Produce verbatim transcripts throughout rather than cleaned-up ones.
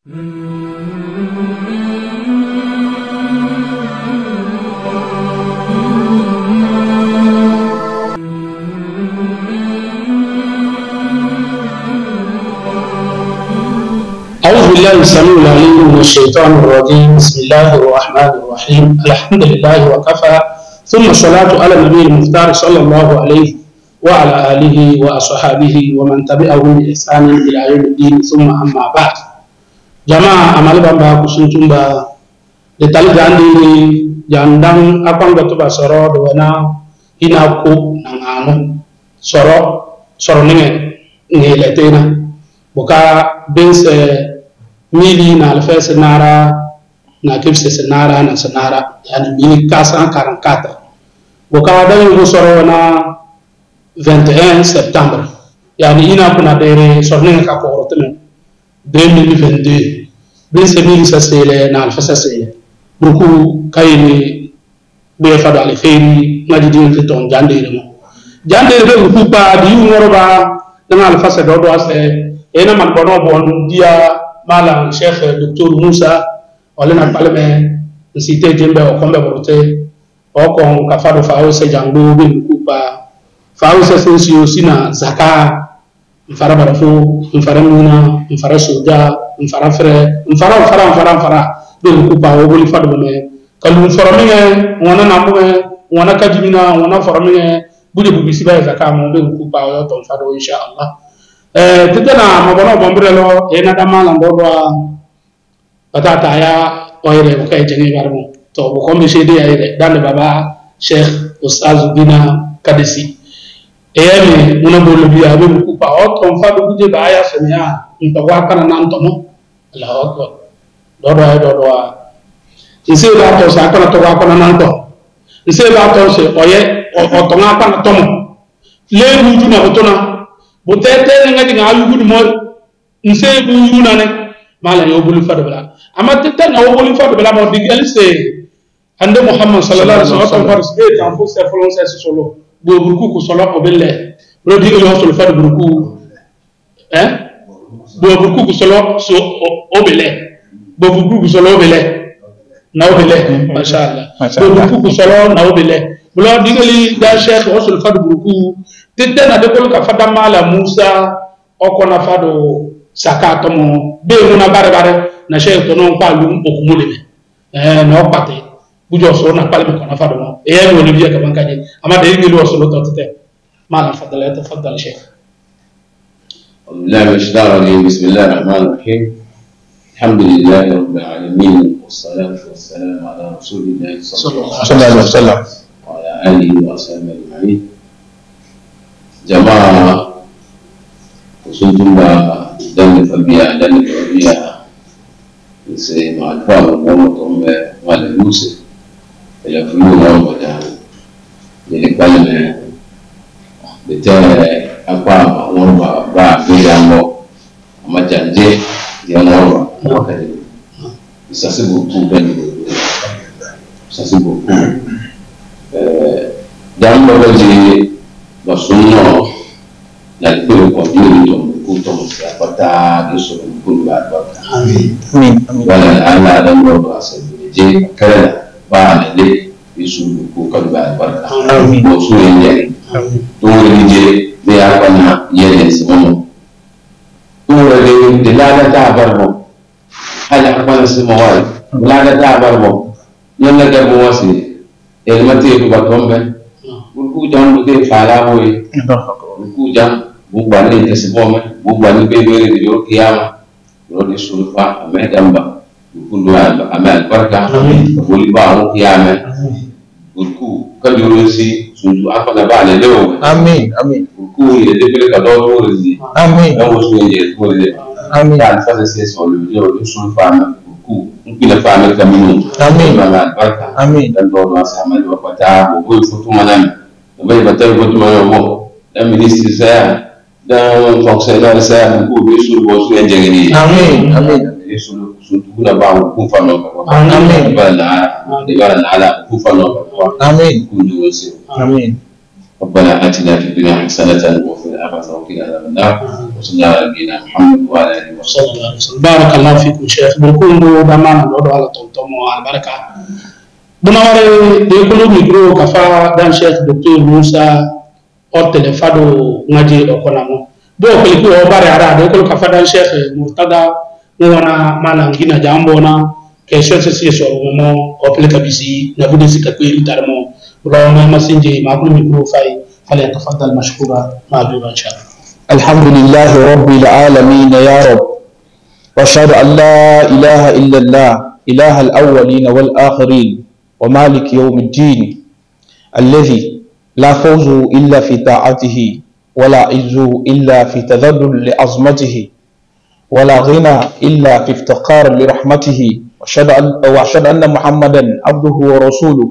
أعوذ بالله السميع العليم من الشيطان الرجيم. بسم الله الرحمن الرحيم. الحمد لله وكفى، ثم الصلاة على النبي المختار صلى الله عليه وعلى آله وأصحابه ومن تبعهم بإحسان إلى يوم الدين، ثم أما بعد. جماعة أمال بابا كسنتم با لتالي جاندي جاندان أقام بتوبة سرور دونا هنا كو نعانو سرور سرور نعى نعلتنا بكا بنس ميلي نالفس نارا ناكيفس سنارا نسنارا يعني ميلي كاسان كارنكاتا بكا دايو بسرونا vingt et un septembre yani ina kuna dere sorne ka ko rotene deux mille vingt-deux bnse mili sa sele na alfasa sele buku kayni be fada ale feri ngadi di ton jandere mo jandere be buku pa di ngoroba na alfasa do do ase ena man bono bon dia mala chef docteur Moussa wala na palme cité jembe o kombe borote o kon ka fado fa o se jangdo be buku pa fausa sensi osina zaka mfara barafu mfara muna mfara soja mfara fre mfara mfara mfara mfara be kupa oboli fadu me kalu mfara minge wana na mwe wana kajimina wana fara minge buje bubisi ba zaka mo be kupa yo to fadu insha Allah. eh tetana mabono bombrelo ena dama la ndodwa patata ya oyre ko kay jeni barmo to bu ko mi sedi ayre dande baba Sheikh Ustaz Bina Kadesi eyami muna bolu biya be ku pa o ton fa do buje ba ya semya nto wa kana nan to mo Allahu akbar do do do do ise ba to sa kana to wa kana nan to ise ba to se oye o to nga kana to mo le bu ju na to na bo tete nga di nga yu gudu mo ise bu yu na ne mala yo bolu fa do bla ama tete nga o bolu fa do bla mo digal se ande Muhammad sallallahu alaihi wasallam fa se ta fo se folon se solo bo burku ku solo ko belle rodi o solo fa burku hein bo burku ku solo so o belle bo burku ku solo belle na o belle mashallah bo burku ku solo na o belle bo digali da Sheikh o solo fa burku tete na de ko ka fada mala Musa o ko na fado sakato mo be mo na bare bare na Sheikh to non pa lu o ku mo le eh no pate bujo so na palme ko na fado mo e yami woni biya ka bankaje ama de ngi lo so lo totete malam fadala tafaddal sheikh. لا مش دارني. بسم الله الرحمن الرحيم. الحمد لله رب العالمين والصلاة والسلام على رسول الله صلى الله عليه وسلم وعلى آله وصحبه أجمعين. جماعة وصلتم دم فبيا دم فبيا سي مع الفاضل ومطعم مال يوسف إلى فلول رمضان للكلمة بتاع أقام وربع بعد بيجامو أما جانجي يامورا ما كده يساسبو توبني يساسبو دام بقولي بسونو نالكلو كونجوري توم كوتوم سيابتا يسوع كل بعد بعد آمين آمين ولا أنا دام بقول أسبوع جي كذا بعد لي يسوع كل بعد بعد آمين وسوء يعني تقول لي بيا كنا يلي سمو تقول لي دلالة تعبرهم هل أقبل السماوات دلالة تعبرهم يلا جابوا واسي المتي بقوم به بقول جام بده فعلاوي بقول جام بقول لي تسمعه بقول لي بيبي يقول كيام يقول يسولفا ما دمبا بقول له أمال بركة بقول لي بعو كيام بقول كجولسي سوسو أكبر بعد اليوم آمين آمين بقول يدبر كدور ورزي آمين لا وسوي يدبر آمين يعني فاز سيسول يقول يسولفا بقول ممكن فاهم كمينو آمين أمال بركة آمين الدور ناس عمل وقتها بقول فتو منام بقول بتر فتو منام ده منيستي سا ده فوكسينال سا بقول يسول بوسوي جنگي آمين آمين يسول سوتونا باو كوفانو آمين بلا بلا على كوفانو آمين آمين ربنا آتنا في الدنيا حسنة وفي الآخرة وقنا عذاب النار وصلى الله على نبينا محمد وعلى اله وصحبه وسلم. بارك الله فيكم شيخ بركوندو بامانا دودو على طمطم البركه بنوري ديكولو ميكرو كفا دان شيخ دكتور موسى او تلفادو نجي اوكونامو بو كليكو او باري ara ديكولو كفا دان شيخ مرتضى نوانا مانا غينا جامبونا كيسيون سيسي سو مومو او كليكا بيسي نابودي سيكا كويري تارمو بلو ما مسنجي ماكو ميكرو فاي فليتفضل مشكورا معذورا ان شاء الله. الحمد لله رب العالمين يا رب، واشهد ان لا اله الا الله اله الاولين والاخرين ومالك يوم الدين الذي لا فوز الا في طاعته ولا عز الا في تذلل لعظمته ولا غنى الا في افتقار لرحمته، واشهد ان واشهد ان محمدا عبده ورسوله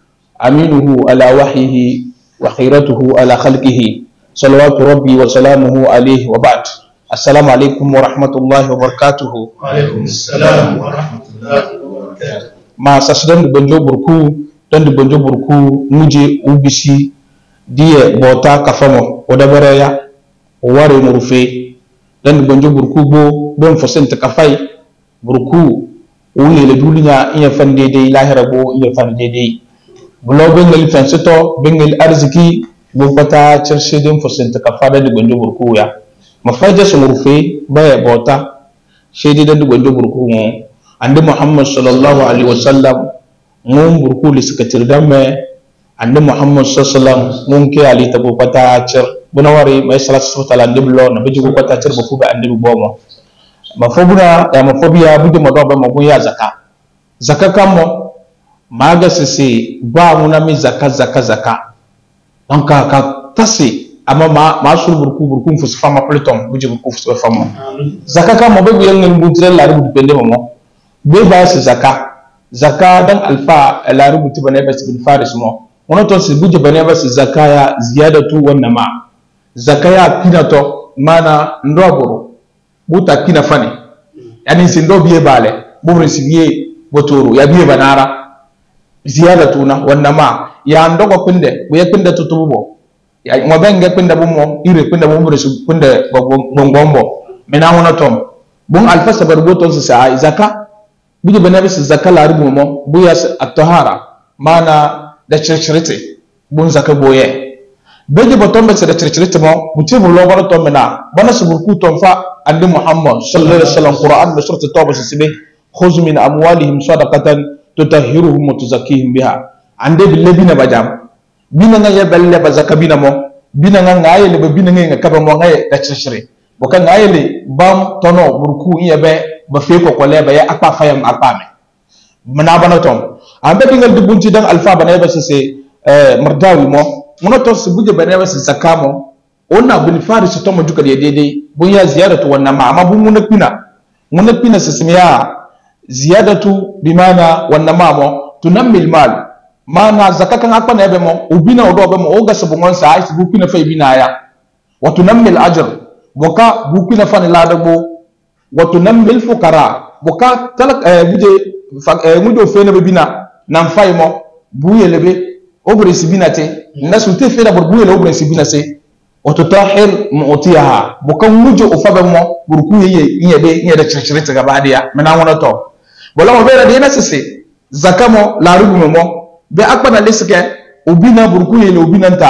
امينه على وحيه وخيرته على خلقه صلوات ربي وسلامه عليه وبعد. السلام عليكم ورحمة الله وبركاته. وعليكم السلام ورحمة الله وبركاته. ما ساسدن بنجو بركو دن بنجو بركو مجي وبسي دي بوتا كفمو ودبريا واري مرفي دن بنجو بركو بو بن فسنت كفاي بركو وي لدولنا إن فندي دي لاهر بو إن فندي دي بلو بنجل فنسطو بنجل أرزكي بوكتا تشرشيدين فسنت كفادا دي بنجو بركو يا مفاجة سمرفي بايا بوتا شيدي دي بنجو بركو عند محمد صلى الله عليه وسلم مون بركو لسكتر دمه عند محمد صلى الله عليه وسلم ممكن علي تبو بتا تشر بنواري ما يسلا سوت على دبلو نبيجو بتا تشر بفو عند بوما مفوبنا يا مفوبيا بده مدوبا مبويا زكاه زكاه كامو maga sisi ba muna mi zaka zaka zaka donc ka tasi ama ma ma sur burku burku fus fama pleton buje burku fus fama zaka ka mo be yang ngi dire la rubu pende mo be ba si zaka zaka dan alfa la rubu tibane bas bin faris mo wono to si buje bane bas zaka ya ziyadatu wan nama zaka ya pinato mana ndoboro buta kina fani yani sindo biye bale bubrin sibiye botoro ya biye banara ziyadatuna wannama ya ndogo pinde bu yakinde tutubo ya mo benge pinde bu mo ire pinde bu mure su pinde gongombo mena wona tom bun alfa sabar boton sa zaka buje benabi zaka la rubu mo bu yas at-tahara mana da chirchirite bun zaka boye beje boton be sa da chirchirite mo buti bu logoro tom mena bana su burku tom fa andi muhammad sallallahu alaihi wasallam qur'an bi surati tawba sibe khudh min amwalihim sadaqatan tutahhiruhum wa tuzakkihim biha ande bille bina bajam bina nga yebelle ba zakabina mo bina nga ngayele ba bina nga kaba mo ngaye da chishire boka ngayele bam tono burku yebe ba fe ko kole ba ya akpa fayam akpa me mana bana tom ambe bingal dubunti dan alfa bana ba se eh mardawi mo mono to se buje bana ba se zakamo onna bin faris to mo juka de dede bunya ziyaratu wannan ma amma bu mun pina mun pina se simiya ziyadatu bimana wanamamo tunammil mal mana zakaka ngakpa na ebe mo ubina odo be mo oga sabu ngon sa isi bukina fa ibina ya wa tunammil ajr boka bukina fa la dagbo wa tunammil fuqara boka talak eh buje eh mudo fe na bina nam fay mo buye lebe obre sibina te nasu te fe da buye le obre sibina se wa tutahhir mu'tiyaha boka mujo ofabe mo burku yeye yebe yede chirchirite gabadiya mena wona to bola mo bera de na sese zakamo la rubu mo be akpa na leske ubina burku yele ubina nta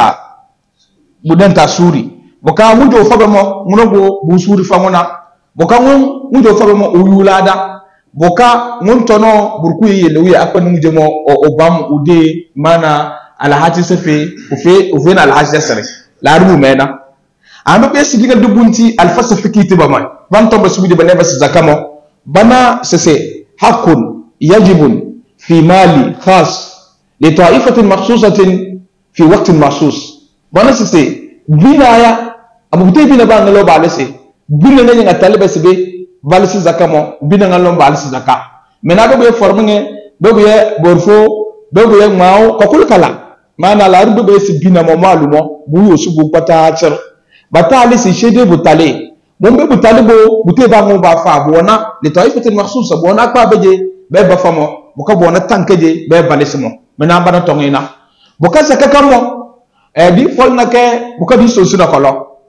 budanta suri boka mujo fabe mo munogo bu suri famona boka ngun mujo fabe mo uyulada boka ngun tono burku yele wi akpa ni muje mo obam ude mana ala hati sefe ufe ufe na ala hati sere la rubu mena amba be sidiga dubunti alfasa fikiti ba mai banto ba subidi bane ba zakamo bana sese حق يجب في مال خاص لطائفة مخصوصة في وقت مخصوص بنا سي بنا يا ابو بتي بنا بان لو بالسي بنا نيا طالب سي بالسي زكامو بنا نلو بالسي زكا منا بو فورمنه بو بورفو بو ماو كوكول كلا ما نا لا رب بي سي بنا مو مالومو بو يوسو بو بتا تشر بتا لي سي شيدي بو تالي mon be butali bo bute ba mo ba fa bona le taifatin makhsusa bona kwa beje be ba famo buka bona tankeje be balesimo mena bana tongina buka saka kamo e di fol na ke buka di so suna kolo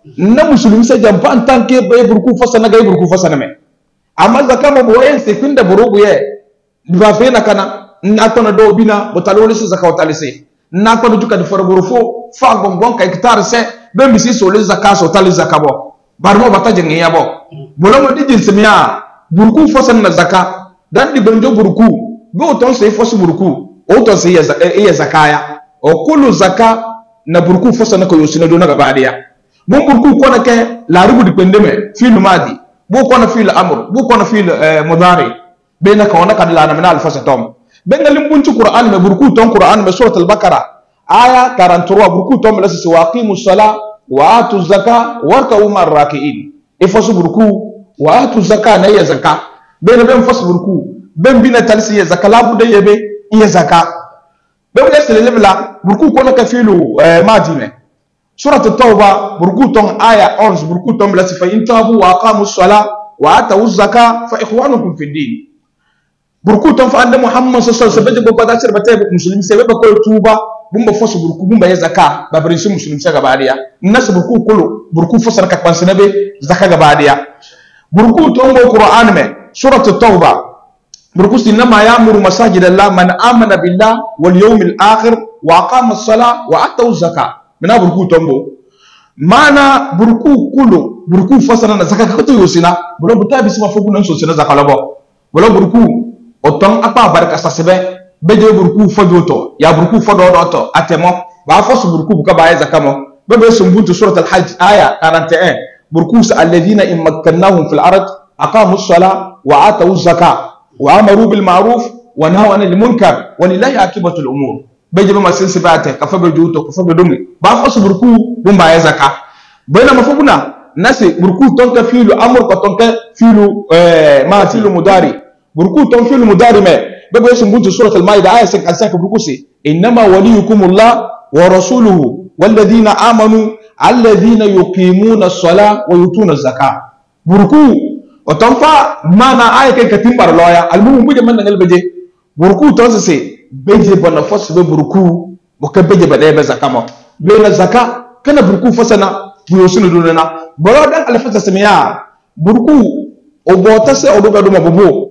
na musulmi sai jampa en tant que bay burku fasana gay burku fasana me amma zakama bo en se finda burubu ye ba fe na kana na kono do bina bo talole se zakaw talise na kono juka de forbo fo fa gongon kay kitar se be mi si so le zakaso tali zakabo barmo bata jengi yabo bolo mo dijin semia burku fasana na zaka dan di bonjo burku go ton se fosu burku o ton se ya zakaya o kullu zaka na burku fasana ko yosina do na gabadiya bon burku ko na ke la rubu di pendeme fil madi bu ko na fil amr bu ko na fil mudari be na ko na kadla na min al fasatom be ngalim bunci qur'an me burku ton qur'an me surat al baqara aya quarante-trois burku ton la si waqimus sala wa atu zaka warka'u mar raki'in e fasu burku wa atu zaka na ya zaka be na ben fasu burku ben bina talsi ya zaka la bu de yebe ya zaka be wala sele lebla burku ko na ka filu madi me سورة التوبة بركوتهم آية onze بركوتهم بلا فإن تابوا وأقاموا الصلاة وآتوا الزكاة فإخوانكم في الدين بركوتهم فأن محمد صلى الله عليه وسلم بقى داشر بتاعك مسلم سبب بقول توبة بوم بفوس بركو بوم بيزكاة ببريس مسلم سجى بعديا الناس بركو كله بركو فسر كمان سنبي زكاة بعديا بركوتهم بالقرآن में سورة التوبة بركو إنما يأمر مساجد الله من آمن بالله واليوم الآخر وأقام الصلاة وآتوا الزكاة mina burku tombo mana burku kulu burku fasana na zakaka kato yosina bolo buta bisima fogu nan sosina zakalabo bolo burku oton apa baraka sasebe beje burku fajoto ya burku fadodo atemo ba fosu burku buka baye zakamo bebe sumbuntu surat al-hajj aya quarante et un burku alladhina in makkannahum fil ard aqamu as-salah wa atu az-zakah wa amaru bil ma'ruf wa nahaw anil munkar wa lillahi akibatul umur beje ma sin sibate ka fabe juto ka fabe dumi ba fasu burku bumba ya zaka bayna mafubuna nasi burku ton ka filu amur ko ton ka filu eh ma filu mudari burku ton filu mudari me bebe sun buntu surat al-maida aya cinquante-cinq burku si inma waliyukumullah wa rasuluhu walladhina amanu alladhina yuqimuna as-salah wa yutuna az-zakah burku o ton fa mana aya ke katimbar loya almumu buje man ngal beje burku ton se beje bana fos be burku bo ka beje ba be zakamo be na zaka kana burku fasana buyo sunu dunana baro dan alfata samiya burku o bota se o duga duma bobo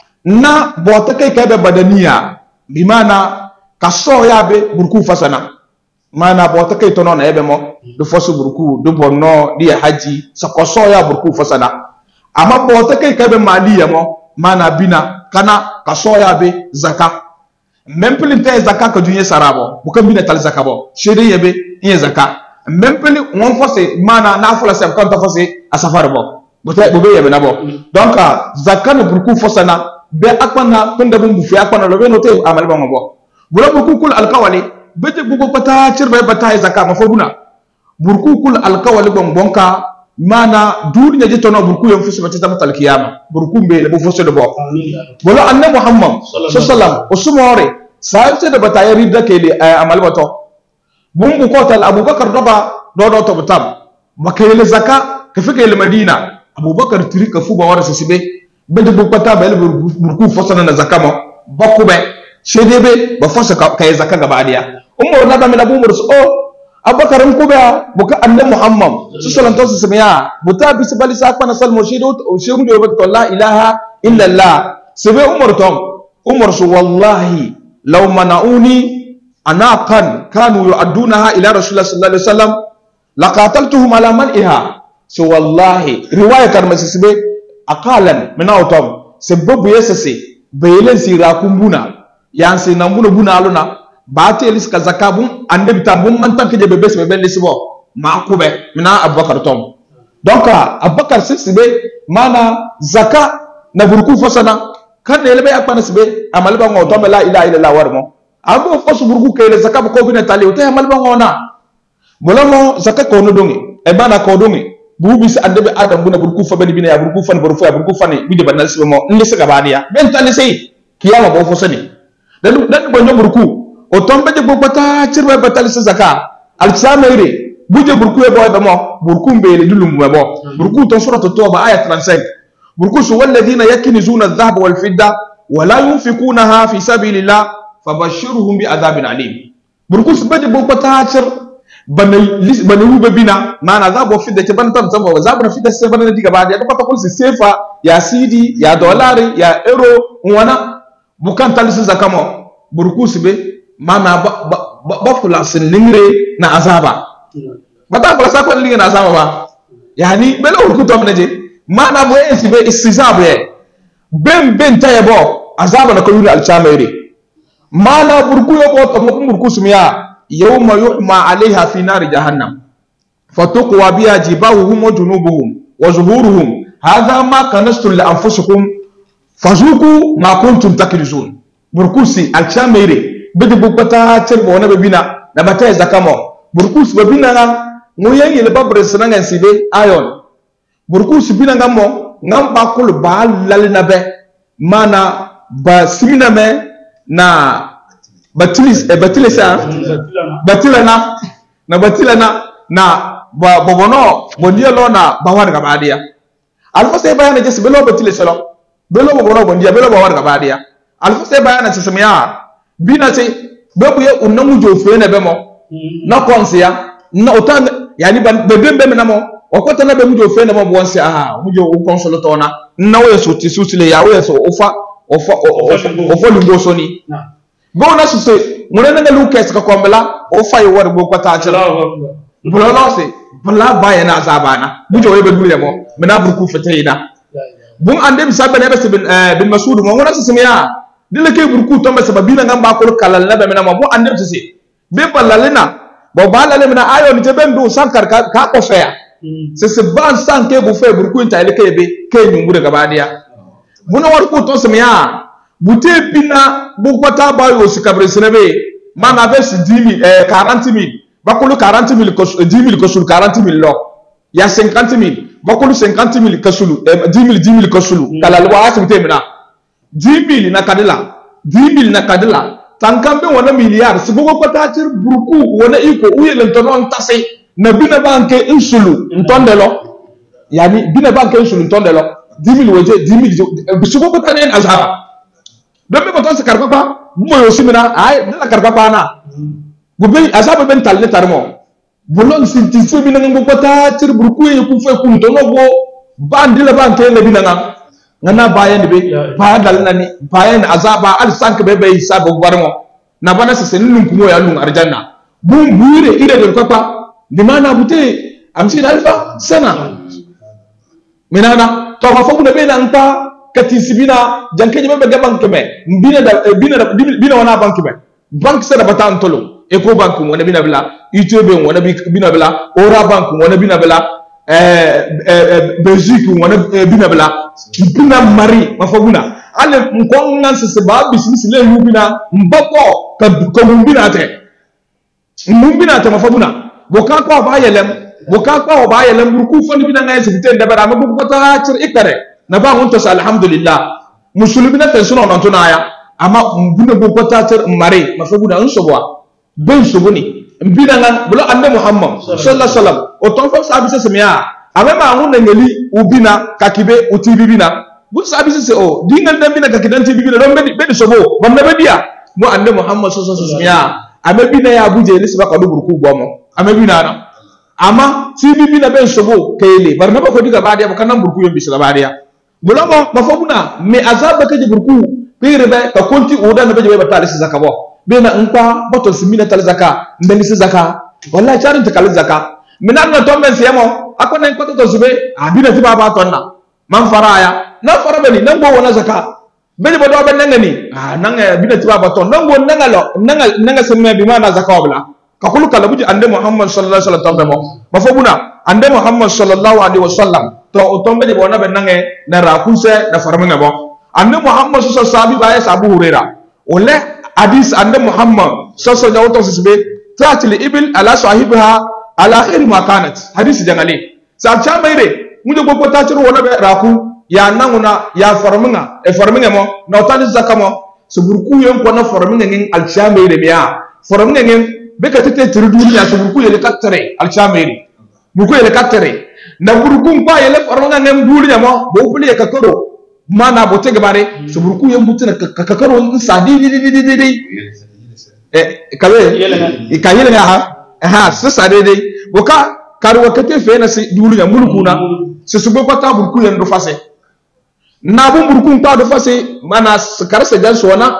na bota kai kai be badaniya bi mana kaso ya be burku fasana mana bota kai tono na ebe mo do fosu burku do bonno di haji sakoso ya burku fasana amma bota kai kai be maliya mo mana bina kana kaso ya be zaka même peli te zaka ko dunye sarabo bu kan bina tal zakabo shede yebe in zaka même peli on fose mana na fola se kan ta fose asafar bo bu te bu be yebe na bo donc zakka no burku fosana be akwana tunda bu bu fi akwana lo be no te amal ba bo bu lo burku kul alqawali be te bu ko pata cirbe bata zakka ma fobuna burku kul alqawali bon bonka mana duniya je tono burku yam fusu bata tam tal kiyama burku be bu fosse do bo bolo anna muhammad sallallahu alaihi wasallam usumore sai da bata yari da ke amal bato bun bu ko tal abubakar doba do do to butam makayele zakka ka fike le madina abubakar tiri ka fu ba wara sibe be de bu pata be burku fosse na zakka mo bakube shedebe ba fosse ka zakka gaba dia umar na da mi da bu mursu o abubakar kuba buka annabi muhammad sallallahu alaihi wasallam ya buta bi sabali sakwa na salmo shido shiru de bakto la ilaha illa allah sabe umar tom umar su wallahi law mana'uni anaqan kanu yu'addunaha ila rasulullah sallallahu alaihi wasallam laqataltuhum ala man'iha so wallahi riwayatan masisibe aqalan minautom sababu yesase bayelen sira kumbuna yanse nambuno buna aluna baate elis ka zakabum ande bitabum man tanke de bebes be lisbo ma kube mina abubakar tom donc abubakar sibe mana zaka na burku fasana kan elebe akwana sibe amal ba ngoto la ilaha illa allah warmo abo fosu burku kele zaka ko bina tali o te amal ba ngona bolamo zaka ko no dongi e bana ko dongi bubi si ande be adam buna burku fa bani bina ya burku fan burfu ya burku fani bi de banal sibe mo ndisi ga baniya ben tali sey kiyama bo fosani dan dan bo burku o tombe je bo bata cirbe batal sa zaka al samaire buje burku e boy be mo burku mbele dulum be mo burku to suratu tauba aya trente-cinq burku su walladhina yakinizuna adh-dhahaba wal fidda wa la yunfikunaha fi sabilillah fabashshirhum bi adhabin alim burku su baje bo bata cir bana bana wu bina mana za bo fidda ke ban tam tam za bo fidda sai bana diga ba ya ko ta kulsi sefa ya cedi ya dolari ya euro wana bukan talisi zakamo burkusi be mana ba ba, ba fulasin lingre na azaba bata fulasa ko lingre na azaba ba yani bela urku to menaje mana bo esi be istizab ye ben ben tayebo azaba na ko yuri alchamere mana burku yo ko to burkusi miya يوم يحمى عليها في نار جهنم فتقوى بها جباههم وجنوبهم وظهورهم هذا ما كنستم لأنفسكم فذوقوا ما كنتم تكنزون بركوسي الشاميري بدي بوكتا تشربونا ببينا نبتا زكامو بركوس ببينا ngoyen yele babre senanga sibe ayon burkus bina ngamo ngam bakul ba lalina be mana ba simina me na batilis e batilis a batilana na batilana na bobono bondia lo na bawar gabadia alfa se bayana jes belo batilis lo belo bobono bondia belo bawar gabadia alfa se bayana sesmiya bina se bebu ye unamu jo fene bemo na konsia na otan yani bebe bebe na mo wakota na be mujo fene mo bonse ah mujo o konsolo tona na we so ti susile ya we so ofa ofa ofa lumbo soni go na suse mune na lukas ka kombela ofa yi war go kwata jira bulo no se bula baye na zabana mujo we be dure mo mena burku feteyida bun ande bisabe na be se bin masud mo ngona suse miya dile ke burku to be sababi na ngamba ko kalal na be mena mo bu ande suse be balalena bo balale mena ayo ni jeben do sankar ka ko feya c'est ce ban sanke bu fe burku inta ile ke be ke nyumure gabadia buna war ko to semiya bute bina bu kwata bayo sikabre senebe mana be dix mille eh quarante mille bakulu quarante mille ko dix mille ko sul quarante mille lo ya cinquante mille bakulu cinquante mille ko sulu dix mille dix mille ko sulu kala lo asibite mina dix mille na kadila dix mille na kadila tankambe wana milliard sibugo kwata tir burku wana iko uyele ntono ntase na bina banke insulu ntondelo yani bina banke insulu ntondelo dix mille weje dix mille bisugo kwata nen azhara dombe ko ton se karba ba mo yo simina ay na karba ba na gube azaba ben talne tarmo bolon sinti fo mi nango kwata tir burku e ku fo ku ntono go bandi la banke le bina nga ngana bayan be ba dal nani bayan azaba al sank be be sabo barmo na bana se senun kumo ya lun arjanna bum buire ire de kwapa di mana bute amsi alfa sana minana to fa fu de be na nta kati sibina janke je be gaban keme bina da bina da bina wana bank be bank se da batan tolo eco bank wona bina bila itebe wona bina bila ora bank wona bina bila eh belgique wona bina bila bina mari mafaguna ale mkonga se ba business le yubina mbako ka ko mbina te mbina te mafaguna boka ko ba yelem boka ko ba yelem burku fon bina ngay se te ndabara ma bu ko ta tir ikare na ba ngonto sa alhamdulillah musulmina te suno non tunaya ama mbuna bu ko ta tir mari mafaguna unsobwa ben sobuni mbina ngan bulo ande muhammad sallallahu alaihi wasallam o ton fa sabi se semia ame ma ngun ngeli ubina kakibe utibibina bu sabi se o dingal dambina kakidanti bibina don be be sobo bamna be dia mo ande muhammad sallallahu alaihi wasallam ame bina ya buje ni sibaka do burku bomo ame bina na ama si bibina ben sobo kele barna ba ko diga badia ba kanam burku yombi sala badia bulo mo mafabuna me azaba ke burku pere be ka konti oda na be be batali zakabo bena npa boto simina tal zaka ndeni si zaka wallahi charin takal zaka minan na tombe siyamo akona en koto to zube abina tiba ba tonna man faraya na fara beni nango wona zaka beni bodo be nangani ah nanga bina tiba ba ton nango nangalo nanga nanga semme bi mana zaka wala ka kulu kala buji ande muhammad sallallahu alaihi wasallam tombe mo mafobuna ande muhammad sallallahu alaihi wasallam to tombe de bona be nange na rakuse na farmanga bo ande muhammad sallallahu alaihi wasallam ba ya sabu hurera ole hadis ande muhammad sallallahu alaihi wasallam tatil ibil ala sahibiha ala khair ma kanat hadis jangale sa chamaire muje gogo tatiru wona be raku ya nanguna ya farminga e farminga mo no tani zakamo suburku yen ko na farminga ngin al chamaire biya farminga ngin be ka tete tiru duniya suburku yele katare al chamaire burku yele katare na burku ba yele farminga ngin duniya mo bo puli ka koro mana bote gabare suburku yen mutuna ka karo sadi di di di di eh kabe ikayele ha ha sisa dede boka karwa kete fe na si dulu ya mulku na se subo pata burku ya ndo fase na bu burku pa do fase mana karase jan sona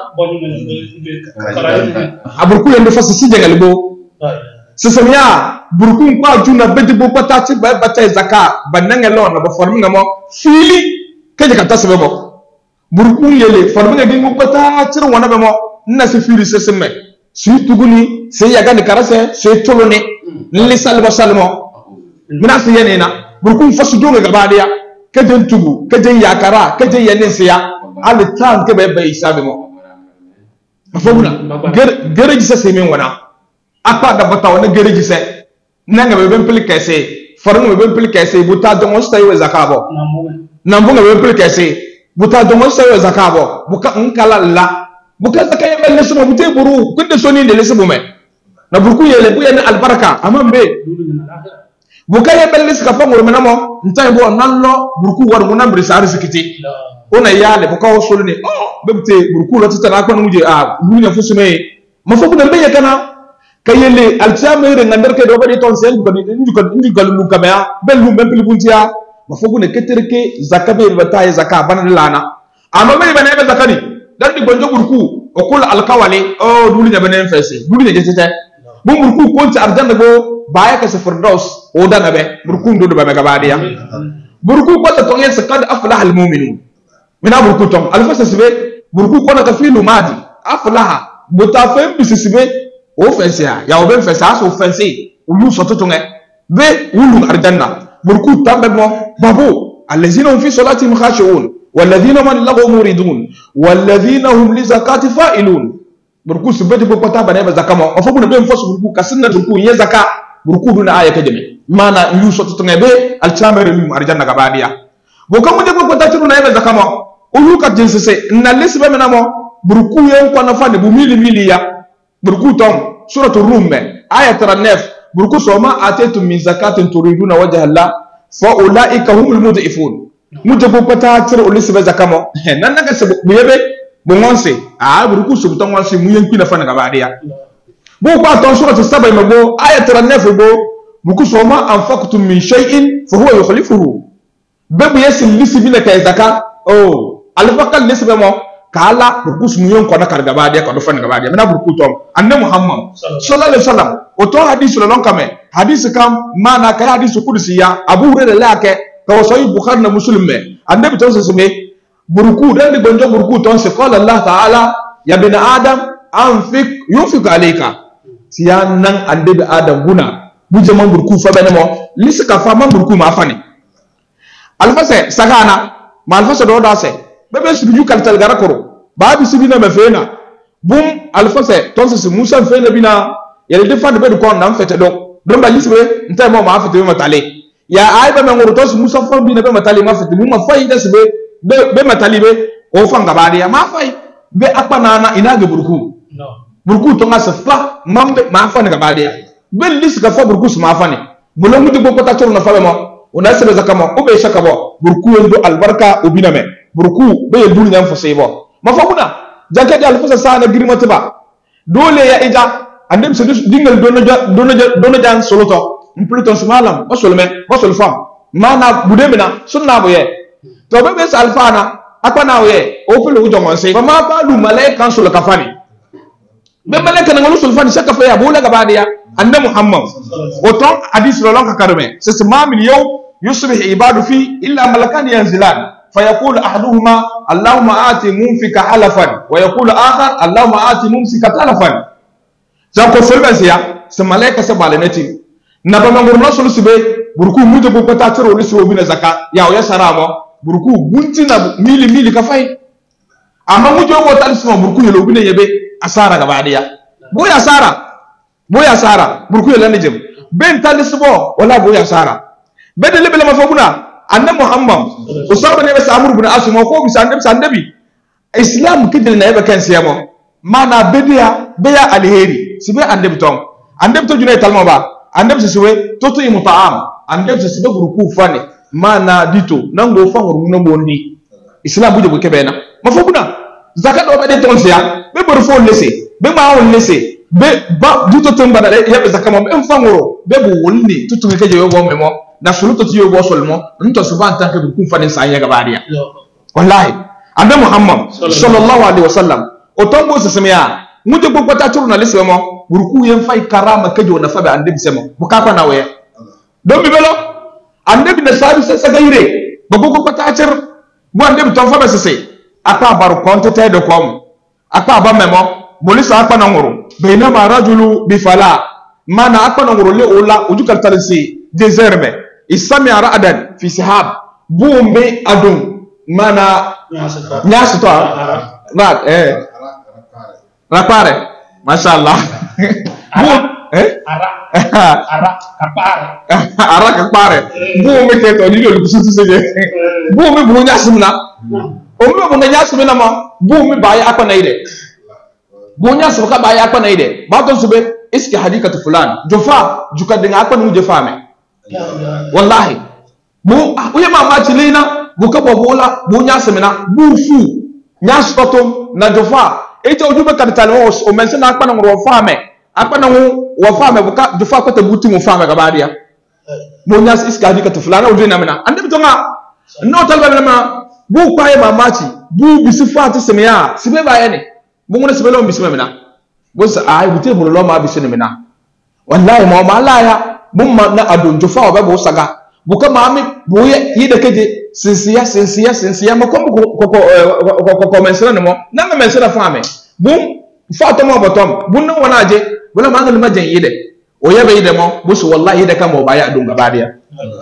aburku ya ndo fase si jangal bo sisamiya burku pa juna bedi bo pata ti ba bata zaka bananga lo na ba formi ngamo fili keje kata sebe bo burku yele formi ngadi mo pata tir wana be mo na se fili se semme si tuguni se yaga ni karase se tolone li salba salmo mina se yene na burku fasu do ga badiya keje tugu keje yakara keje yene se ya al tan ke be be isabe mo afoguna gere gise se min wana apa da bata wana gere gise nanga be ben pili kese formu be ben pili kese buta do mo stay we zakabo nambu be ben pili kese buta do mo stay we zakabo buka nkala la buka zakaya mel ne suma bute buru kunde soni de lesu bume na burku yele bu yene albaraka amambe buka ye mel lesu ka fango mena mo ntay bo nanlo burku war mo nambri sari sikiti ona yale buka o solni oh be bute burku lo tata ko muje a bunya fusume mafoku na be kana kayele alchamere ngander ke do bari ton sen ko ndi ko ndi galu kamea belu mbempli buntia mafoku ne keterke zakabe bataye zakka banalana amma me bana be zakani dan di bonjo burku o kula alkawali o duli ne benen fesse duli ne jetete bu burku konti arjanda go baya ka firdaus o dana be burku ndo do be gabadiya burku ko ta tongen sakad aflah almu'minun mina burku ton alfasa sibe burku ko na kafilu madi aflaha mutafem bisisibe o fense ya o ben fense aso fense ulu sototo nge be ulu arjanna burku tambe mo babu allazina hum fi salatihim khashi'un walladhina man lahu muridun walladhina hum li zakati fa'ilun burku subati bo pata bane ba zakamo o fogu na be fosu burku kasinna burku ye zaka burku duna aya kajeme mana ulu sototo nge be al chamere lim arjanna gabadiya bo kamu de bo pata tunu na be zakamo ulu ka jinsese na lesbe menamo burku ye ko na fane bu mili mili ya burku tom suratu rum aya thirty-nine burku soma atetum min zakatin turiduna wajha Allah fa ulaika humul mudhifun mujabu pata tir ulisibe zakamo nan naga se bu yebe bu ngonse a burku su buton wanse mu yanki na fana gabadiya bu kwa ton suratu saba mago aya thirty-nine go burku soma anfaqtum min shay'in fa huwa yukhlifuhu bebu yesin lisibi na kay zakat oh alfaqal lisibe mo kala burku su mu yanko na kargabadiya ko do fana gabadiya mena burku tom annabi Muhammad sallallahu alaihi wasallam oto hadisi lolon kame hadisi kam mana kay hadisi kudusi ya Abu Hurairah lake ka wasoi Bukhari na Muslim me annabi to sesme burku dan di bonjo burku ton se qala Allah ta'ala ya bin adam anfik yunfik alayka siyan nan annabi adam guna buje man burku fa benemo lisika fa man burku ma fani alfase sagana ma alfase do da se bebe su ju kaltal garakoro babi sibina me fena bum alfase ton se Musa fena bina yele de fande be ko ndam fete do do ba lisbe ntay mo ma fete ma tale ya ay be ngoro tos Musa fon bina be ma tale ma fete mu ma fay da sbe be be ma tale be o fanga bari ya ma fay be akpana na ina ge burku no burku to nga safa mambe ma fane ga bari be lis ga fa burku ma fane bulo mu de ko ta toro na fa be mo ona sebe zakamo o be shaka bo burku ndo albarka o biname burku be dul nyam fo sebo ma fa kuna janka di alfasa sana girmata ba dole ya ija andem se dingal dono dono dono jan soloto impluton smalam o solme o solfam mana budemina sunna boye to be be salfana akwana oye o fulu ujongon se ma ba lu malaika sul kafani be malaika ngol sulfani shaka fa ya bola gabadiya ande Muhammad o to hadith lolon ka karme se ma min yow yusbih ibadu fi illa malakan yanzilan فيقول أحدهما اللهم آتي منفك حلفا ويقول آخر اللهم آتي ممسك تلفا جاكو فلبسيا سمالك سبالنتي نبما غورنا سلسبه بركو موجه بوكتا ترو لسو بين زكاه يا ويا سرامو بركو بونتينا ميلي ميلي كفاي اما موجه وتا سما بركو يلو بين يبه اسارا غباديا بويا سارا بويا سارا بركو يلا نجم بين تالسبو ولا بويا سارا بدل بلا مفهومنا annabi Muhammad usaba ne basa amur ibn asim ko bisa annabi sandabi islam kidin na yaba kan siyamo mana bediya beya alheri sibe annabi ton annabi to junay talma ba annabi siwe to to imu ta'am annabi sibe burku fane mana dito nango fangor mu ngondi islam buje bu kebena mafokuna zakat do bade ton siya be bor fo lese be ma on lese be ba du to tumba da ya be zakama en fangoro be bo wonni tutu ke je yo bo memo na sulu to yo bo solmo nto su ban tanke bu kun fanin sa ya gabariya wallahi ande muhammad sallallahu alaihi wasallam o tombo sesemiya muje bo pata turu na lesi mo burku yen fay karama ke jo na fabe ande bisemo bu ka na we do mi belo ande bi na sabi se sagayre bo bo pata tir bo ande bi ton fabe sese apa bar konte te de kom apa ba memo bolisa apa na ngoro bainama rajulu bi fala mana apa na ngoro le ola ujukal talisi dezerbe isami ra'adan fi sihab bumbe adun mana nyasi to rat eh rapare mashallah bu eh ara ara kapare ara kapare bumbe te to ni lo kusutu seje bumbe bu nyasi na o me bu nyasi na ma bumbe baye apa na ide bonya suka ba ya kwana ide ba ton sube iski hadikatu fulan jofa juka dinga akwa nu jofa me wallahi bu uye mama chilina buka bobola bonya semina bufu nya stoto na jofa eje ojube kaditale o mense na akwa ngro fa me akwa na wo fa me buka jofa ko te buti mu fa me gabadia bonya iski hadikatu fulan o dina mina ande bitonga no talba na bu kwa ye mama chi bu bisifati semia sibe ba yene bunguna sibelo mbisime mina bosa ay bute bulu ma bisine mina wallahi ma ma la ya bumma na adon jofa ba bo saga buka mami boye yida keje sinsiya sinsiya sinsiya ma ko ko ko ko mensela mo na ma mensela fame bum fato mo botom bun no wana je bula ma ngal ma jen yide o yabe yide mo bosu wallahi yide kam mo baya adon gabadia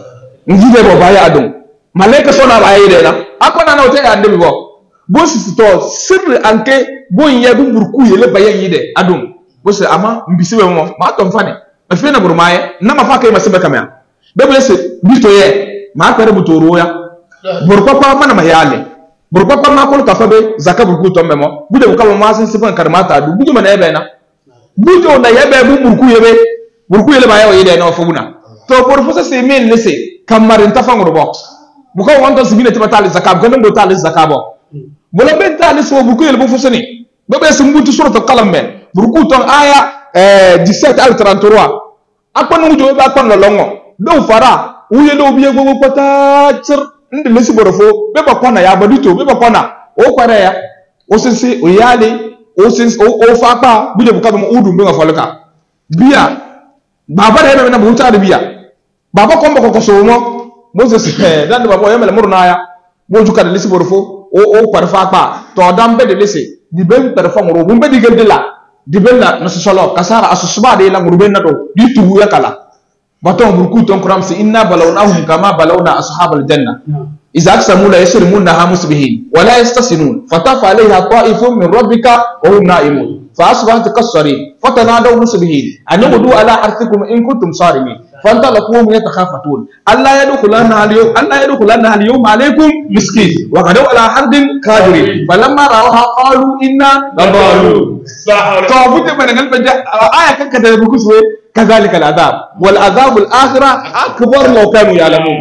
ngide bo baya adon malaika sona baya yide na akona na ote ande bo bosi to sirri anke bon ya bu burku yele bayan yide adum bosi ama mbisibe mo ma to mfane afena burmaye na mafa kai masibe kamya bebe se bito ye ma pere butoro ya burko pa mana mayale burko pa ma ko ka fabe zaka burku to memo bude ko kama ma sin sifan karmata du buju mana yebe na buju na yebe bu burku yebe burku yele bayan yide na ofuguna to porfosa se men lese kamarin tafangro bo buko wonto sibine tibatali zakab ganan do tali zakabo bola ben tali so burku yele bu fosani bebe se mbutu surat al-qalam men burku ton aya eh dix-sept al trente-trois akon mu jobe akon lo longo do fara uye do biye gogo pata tir ndi lesi borofo be ba kona ya badito be ba kona o kware ya o sisi o yale o sisi o fapa buje bukabe mu udu be ngafalka biya baba da na buta da biya baba kombo ko so mo moses dan baba yemele murna ya mo juka da lesi borofo o o kware fapa to dambe de lesi di ben perfa ngoro bumbe di gendela di bella no solo kasara asusuba de la ngoro ben nado di tuwu ya kala baton burku ton kuram si inna balawnahum kama balawna ashabal janna iza aksamu la yasrimunha musbihin wa la yastasinun fatafa alayha ta'ifun min rabbika wa hum na'imun fa asbahat kasari fatanadaw musbihin an yudu ala harthikum in kuntum sarimin فانطلقوا من يتخافتون الله يدخلنا اليوم الله يدخلنا اليوم عليكم مسكين وغدوا على حرد قادرين فلما راوها قالوا انا لضالون فابوت من قلب آية كذا بكسوه كذلك العذاب والعذاب الآخرة أكبر لو كانوا يعلمون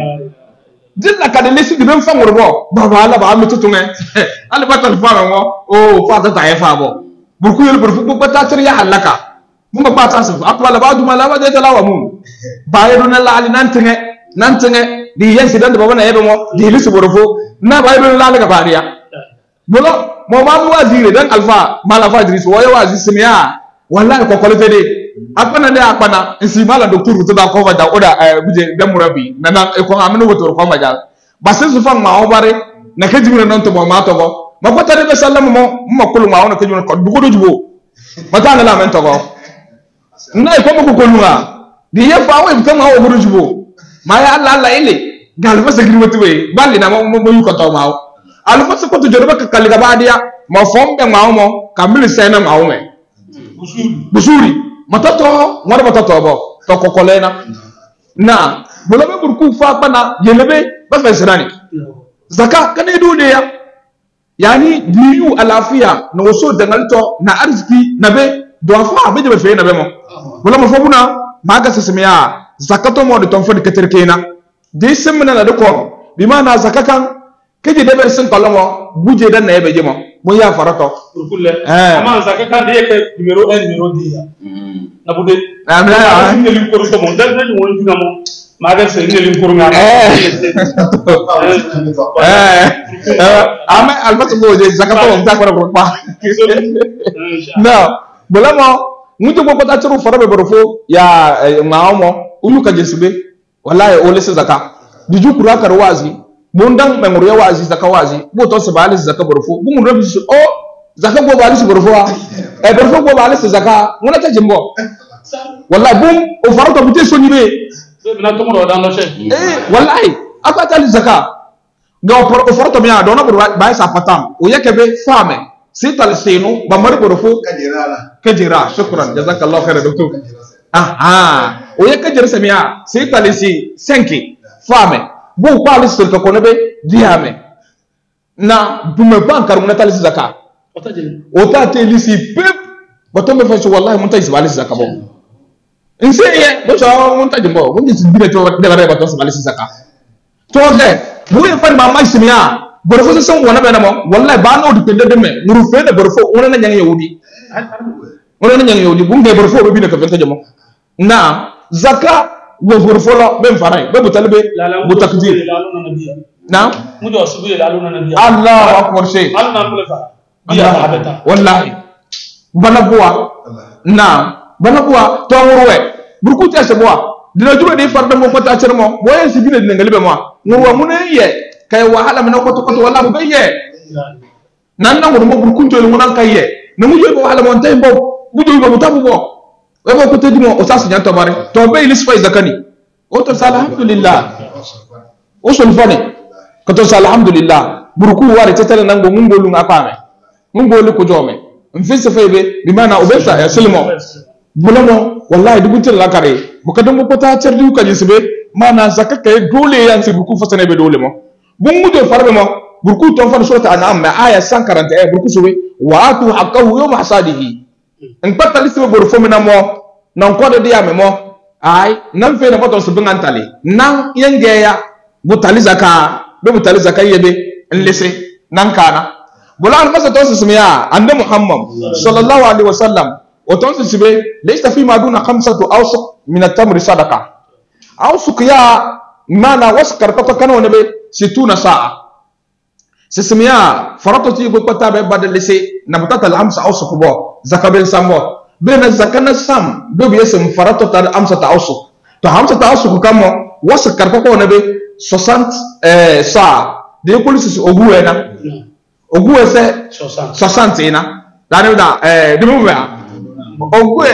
جل كذا ليس دبن فمربو بابا الله بعمل تتوه الله بطل فامو أو فاتا تعيفابو بركو يلبرفو بطاتر يا حلقة mun ba ta su akwa la badu mala ba da talawa mun ba yado na lali nan tenge nan tenge di yansi dan ba wana yebe mo di lisu borofo na ba yado la ga bariya bolo mo ma mu wazire dan alfa mala fa idris wo yawa zismiya wallahi ko kolete de akwana de akwana insi mala doctor to da ko fa da oda buje dan murabi na nan ko aminu wotor ko majal basin su fan ma o bare na ke jibira non to mo ma to go ma ko tare be sallama mo mo kulu ma wona ke jibira ko dugo do jubo mata na la men to go na ko ko ko nuwa di ya fa wa kan hawo buru jubo ma ya Allah Allah ile galfa sagri watuwe balli na mo mo yu ko to ma alfa so ko to joroba ka kalga badia ma fombe ma mo kamil sena ma o me busuri matato ngora matato bo to ko kolena na bolobe burku fa bana yelebe ba fa sirani zaka kane dole ya yani biyu alafiya no so dangalto na arziki na be do fa be be fe na be mo wala mo fobuna maga sesmiya zakato mo de ton fodi keterkena de semna na de ko bi mana zakakan ke je debe sen kolomo buje dan na ebe je mo mo ya farato burkulle ama zaka kan de ke numéro un numéro deux na bude amna ngeli ko ko mo dal dal won dina mo maga se ngeli ko nga eh ama almatu go je zaka to on ta ko pa no bolamo mutu ko ta turu farabe borofo ya maomo ulu ka jesube wallahi ole se zaka diju kura kar wazi bundang menguru ya wazi zaka wazi bo to se bali zaka borofo bu mun rabi o zaka go bali se borofo e borofo go bali se zaka ngona ta jimbo wallahi bum o farata bute so nibe na to mo dan no she eh wallahi aka ta zaka ga o farata biya do na buru ba sa patam o yake be fame sital seno ba mari borofo kajira kajira shukran jazakallahu khairan doctor ah ah o yake jere semia sital si cinq fame bu kwali sul ko konobe diame na bume bankar mun tal zaka o ta te lisi pep batombe fa wallahi mun tay zaka zaka bo inse ye bo so mun tay bo mun ji dire to de bare bato zaka zaka to de bu ye fan ma mai simia borfo so wona be na mo wallahi ba no dipende de me nguru fe de borfo wona na nyang yewudi wona na nyang yewudi bu nge borfo be bi na ka fenta jamo na zaka wo borfo lo be faray be butalbe bu takdir na mu do subu lalu na nabiya Allahu akbar shay Allah na fa biya habata wallahi bana buwa na bana buwa to ngurwe burku ta se buwa dina juro de farda mo fata cermo boyen si bine dina ngalibe mo ngurwa mun ye kay wahala mena ko to ko wallahi be ye nan na ngurmo burku to mun an kay ye na mu joy wahala mon tay mbo bu joy bo tabu bo e bo ko tedi mo o sasu nyanto bare to be ilis fay zakani o to alhamdulillah o so fane ko to alhamdulillah burku wari tetale nango ngolo ngapame ngolo ko jome mfise faybe bi mana obesa ya silmo bulamo wallahi dugutel la kare bu kadam ko ta cerdu ka jisbe mana zakaka dole yan se burku fasane be dole mo bu mudo farbe mo burku ton fa surata an'am aya cent quarante e burku suwe wa atu haqqahu yawm hasadihi en patali se burfu mina mo nan ko de diame mo ay nan fe na bato se bingantali nan yengeya butali zaka be butali zaka yebe en lese nan kana bulan masa to se smiya ande muhammad sallallahu alaihi wasallam o to se sibe laysa fi ma duna khamsatu awsuq min at-tamr sadaqa awsuq ya mana waskar to kana wona be situna sa'a se smiya faratati go pata be badal lese na batata al-amsa awsuq bo zakabel sambo be na zakana sam do be sem farato ta amsa ta awsuq to amsa ta awsuq kamo waskar ko wona be soixante eh sa de police oguena oguwe se soixante ina dani da eh dimu ba oguwe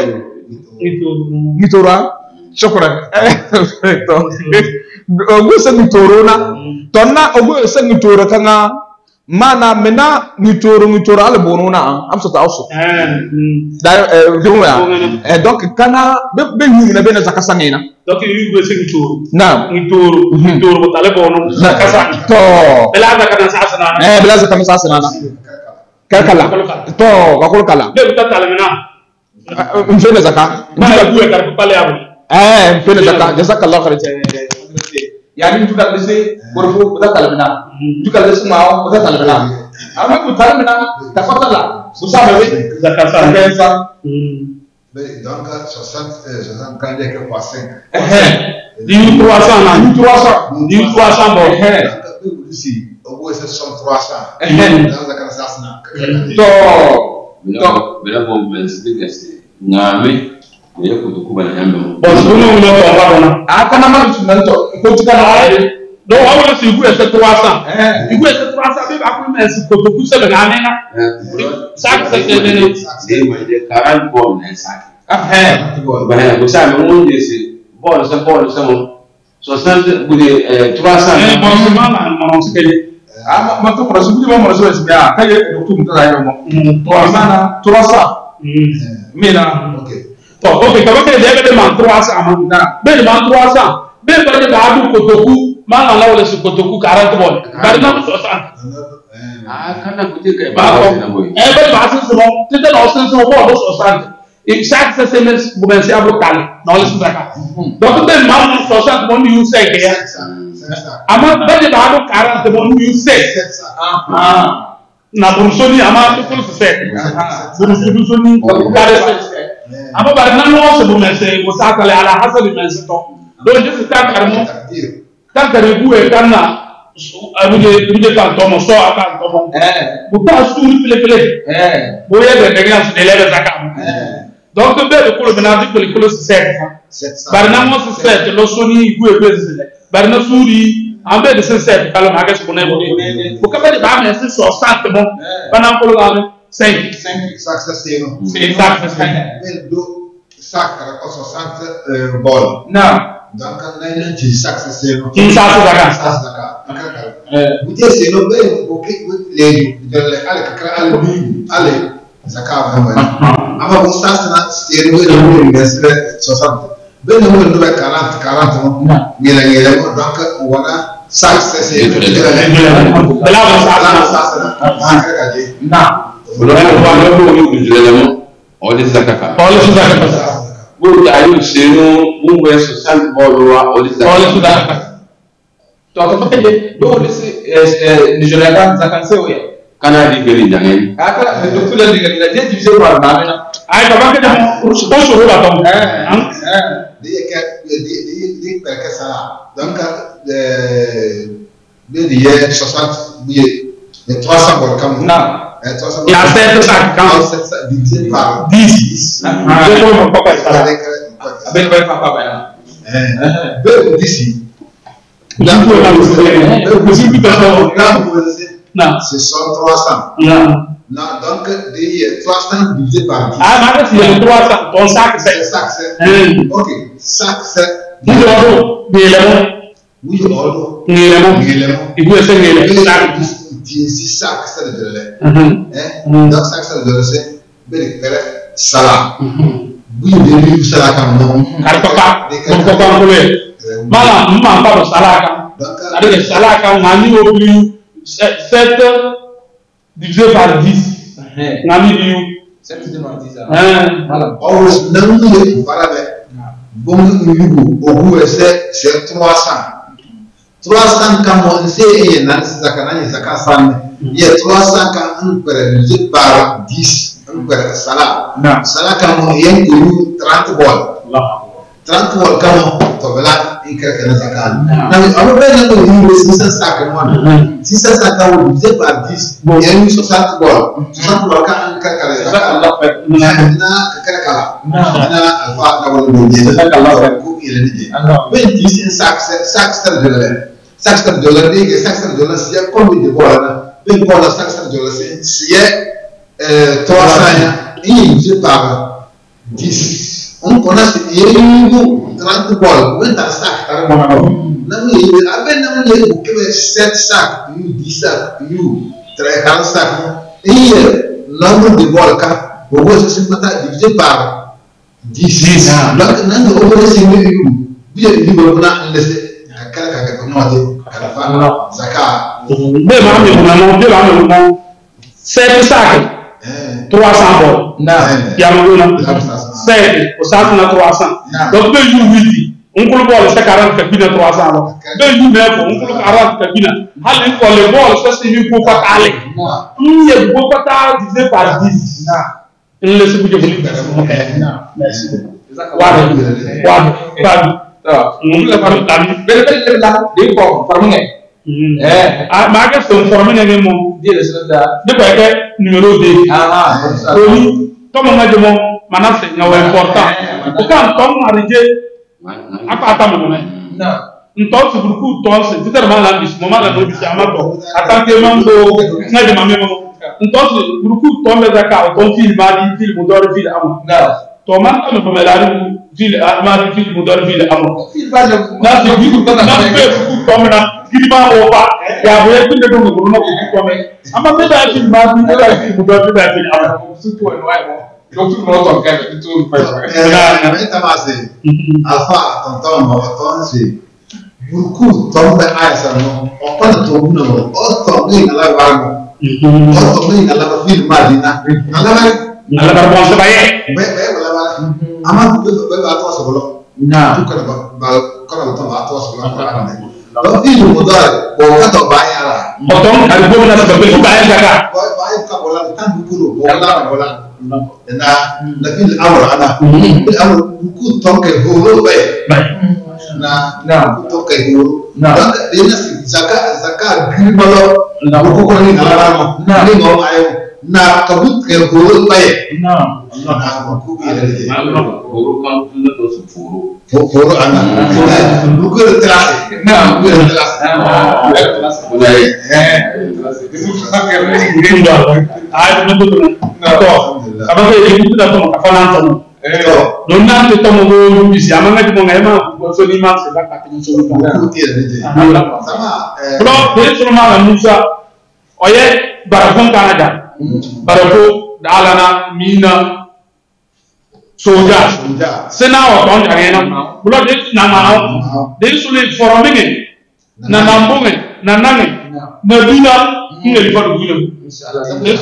gitora shukran to oguwe se gitorona tonna oguwe se gitoro kanga mana mena gitoro gitoro al bonona am so tawso da dimu ba eh donc kana be be ni na be na zakasangena donc yu be se gitoro na gitoro gitoro bo tale bono zakasa to bela zakana sasana eh bela zakana sasana kala to bakul kala be tale mena mfene zaka ba duwe kar pale abu eh mfene zaka jazakallahu khairan yani tukal lise borfo da tale mena tukal lise ma o da tale mena ama ku tale mena tafatala usaba be zakasa zakasa donc soixante soixante quand il y a que cinq du trois cents là du trois cents du trois cents bon ici au bout c'est trois cents dans la classe na to to bela bon ben c'est que c'est ngame ya kutukuba na yambe bon c'est nous nous on va bona aka na ma tunanto ko tukana ale do wa wala si ku c'est trois cents du coup c'est trois cents be ba ku mais c'est ko ku c'est le ngame na ça c'est c'est de quarante bon na ça ah eh ben vous savez mon dieu c'est bon c'est bon c'est bon soixante bude trois cents eh bon c'est mal on se fait ah ma to ko su bude mo so bien kaye do tu mutala yo mo trois cents trois cents mina ok to ok kama ke de be man trois cents amuna be man trois cents be ba de ba du kotoku ma la wala su kotoku quarante bon bari na soixante ah kana kutika ba na boy eh be ba su so te de no sen so bo soixante et chaque semaine vous pensez à vos calmes dans le sous-zakat donc be man soixante bon you say que ama bɛde baako quarante mo nu sept na burusoni ama tukulu sept burusoni kare sept ama bari na no se bu mese mo sakale ala hasali mese to do je ta karmo ta kare bu e kana abuje buje kan to mo so aka to mo eh bu ta su ni pele pele eh bo ye be de gans de lebe zakam donc be be ko be na di ko ko sept bari na mo sept lo soni bu e be zile bari na suri ambe de sept kala ma ga su ne bo bu ka be de ba me se so start mo bana ko la cinq cinq sacs seno c'est exact c'est mais do sac ko soixante euh bol na donc na ina ci sacs seno ci sacs daga sacs daga euh bu te seno be ko ke le de le ale ka ale ale zakka ba ama bu sacs na seno be no be soixante be no be quarante quarante mo ni la ni la donc wala sacs seno de la sacs na Belum ada orang yang jualan oleh zakat. oleh sudah Bu dari sini bu besok san bawa oleh zakat. oleh sudah to to pakai do si jualan zakat sewa ya Karena di geri jangan. aka do kula di gari dia divise par na na ay to pakai dem ko suru la to eh dia que dia dia perché sarà donc euh dia soixante dia trois cents bol comme na il y a sept sacs quand divisé par dix. Ah, je ne peux pas ça. Ben ben papa ben. Eh, ben d'ici. Là, non, ce sont trois cents. Non. Non, donc des trois cents divisé par dix. Ah, mais c'est le trois cents. Ton sac c'est sac c'est. OK, sac c'est. Ni le ni le oui, le ni le ni le il faut essayer le sac. Si sac c'est de lait. Hein? Donc sac c'est de lait. Ben sala. Oui, de lui sala comme non. Car papa, mon papa en voulait. Mala, maman pas de sala comme. C'est-à-dire sala comme on a mis au plus sept divisé par dix. On a mis sept divisé par dix. Voilà. Always non le para bon yugo ogu c'est c'est trois cents. trois cents comme on sait et nan zakana ni zakasane. Il y a trois cents quand on peut diviser par dix. On peut sala. Sala comme il y a trente bols. trente bols comme to bela ikaka na zakana. Na on peut pas dire six cents sacs moi. six cents sacs on divisé par dix. Il y a eu soixante bols. soixante bols quand on calcule zakana. Na kakala. Na alpha na wala do je. Zakana ko il est dit. Mais dix sacs sacs de lait. Sacs de lait, sacs de lait, c'est comme de bols. Ben pour la sacs de lait, c'est Euh, trois cents, il par dix. On connaît trente bols. On a sac. Il y a sept sacs, dix sacs, quarante sacs. Et le nombre de bols, on va se diviser par dix. Donc, on va se dire que on a laissé quelqu'un qui a dit Zaka. Mais on a sept sacs. trois cents bols. Il y a un sept, au sens de trois cents. Donc, deux jours, huit. On peut le bol, c'est quarante cabines trois cents. Deux jours, neuf, on peut le quarante cabines. Allez, pour le bol, ça c'est une fois pas aller. Il y a une fois pas divisé par dix. Il laisse vous dire. Merci. Voilà. Voilà. On peut le faire dans le bel là, des formes, formés. Eh, ah, ma question formée n'est mon dire ça. De quoi que numéro deux. Ah ah. Oui. Comme on a dit mon, maintenant c'est important. Pourquoi on a arrivé à pas attendre mon. Non. On pense beaucoup de temps, c'est totalement l'ambition. Moment la nourriture à ma part. Attends que mango, n'a de ma maman. On pense beaucoup de temps mais d'accord. Ton fil va dire fil, mon doigt fil à moi. Non. Ton man quand me la fil à ma fil, mon doigt fil à moi. Fil va là. Là c'est beaucoup de temps. Là c'est beaucoup de temps là. Kiriba opa ya boye tun de gongo no ko ko me ama me da fi ma bi da fi mu do da fi ama su to no ai mo do tu no to ka bi to fa na na ta mase alpha tonton mo ton si beaucoup ton da ai sa no o pa to bu no o to ni na la ba mo o to ni na la ba fi ma di na na la na la ba bon se baye be be la ba ama be be ba to so bolo na tu ka ba ba ka ba to ba to so bolo donc fi'il mudari ko kato bayara otom al bo na sabe ko bayan daga bayan ka bola tan bukuru bola bola na na fi'il amr ana fi'il amr ku to ke horo bay na na to ke horo donc dina zakat zakat grimalo na ko ko ni alama na ni ngo ayo na kabut ke horo bay na Allah na ko bi de Furu kan tunda to su furu. foro ana buku terasa na buku terasa Kuna yi. ay no to na to aba be ni to to ka fana to no na to to mo go bisi amanga di mo ngema ko so ni ma se ba ka tin so ko buku tiada sama pro de so ma la musa oye barakon kanada barako dalana mina soja sena o ton jangena bulo de na ma de so le foromenge na nambonge na nange na dina ngeli fa duguna de so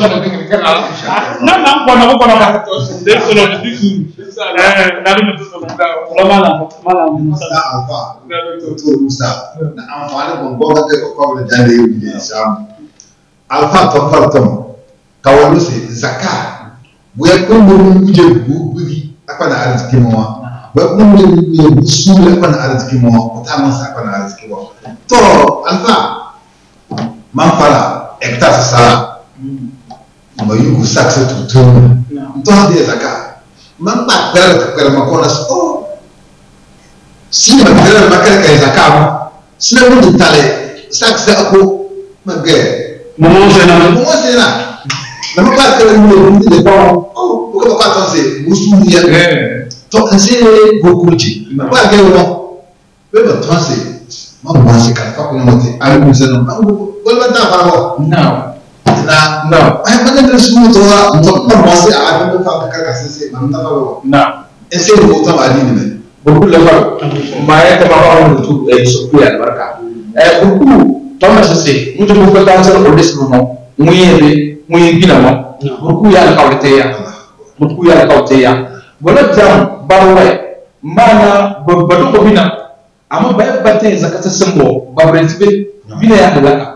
na na ko na ko na ba de so le diku eh na dina to so la mala mala musa alfa to musa na amfani bon bo ga ko ko le jande yu di sam alfa to fartom kawalu se zakat bu ya ko mo mu je bu bu apa na arziki mo ba ko mo le su le apa na arziki mo ko ta mo sa apa na arziki mo to alfa man fala hectare sa mo yu ku sakse tu tu to de zakat man ba pera ka pera ma ko na so si ma pera ma ka ka zakat mo si le mo tale sakse ko ma ge mo mo se na mo se na na ma ba ka mo ni de ko oh ko ka ton se musu ya to se gokuji ba ga yo be ba ton se ma mo se ka fa ko mo te ari mo se no ko ba ta fara ko no na no ai ma na su mo to wa to ma mo se a ba fa ka ka se se ma ta fa ko no e se ko ta ba ni ne burku le fa ma ya ta ba wa tu e so ku ya barka e burku to ma se mu to ko ta sa o des no mu yebe mu yibina mo burku ya ka wete ya burku ya ka wete ya wala jam barwa mana babado ko bina amma ba bate zakata sambo ba bretibe bina ya halaka